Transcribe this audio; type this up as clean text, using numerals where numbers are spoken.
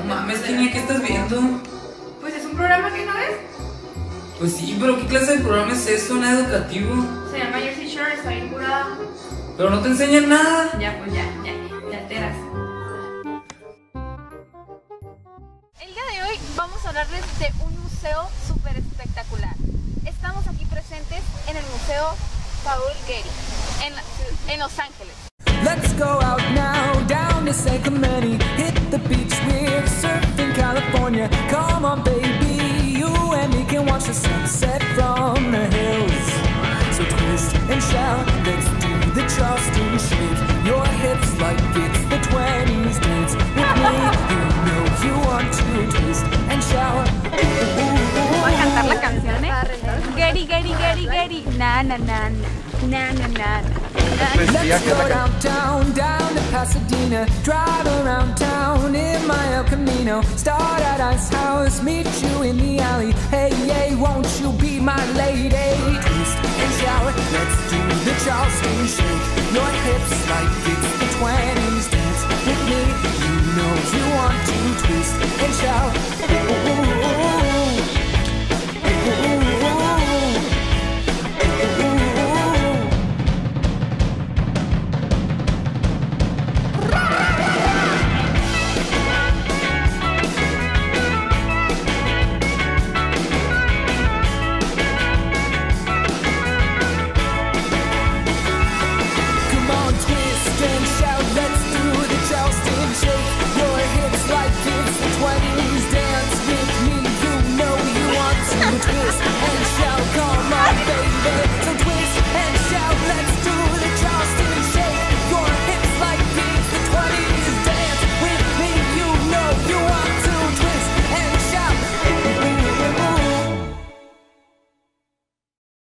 mames, Kenia, ¿qué estás viendo? Pues es un programa que no ves. Pues sí, pero ¿qué clase de programa es eso? ¿Nada educativo? Se llama Jersey Shore, está bien curada. Pero no te enseñan nada. Ya, pues ya alteras. El día de hoy vamos a hablarles de un museo súper espectacular. Estamos aquí presentes en el Museo Paul Getty, en Los Ángeles. Let's go out now, down to San Clemente. Hit the beach, we're surfing California. Come on baby, you and me can watch the sunset from the hills. So twist and shout, let's do the Charleston shake. Your hips like it's the 20s, dance with me. You know you want to twist and shout. Voy a cantar la canción, Getty, Getty, Getty, Getty. Na, na, na, na, na, na, na. Let's go downtown, down to Pasadena. Drive around town in my El Camino. Start at Ice House, meet you in the alley. Hey, hey, won't you be my lady? Twist and shout, let's do the Charleston shake. Your hips like it's the 20s, dance with me. You know you want to twist and shout.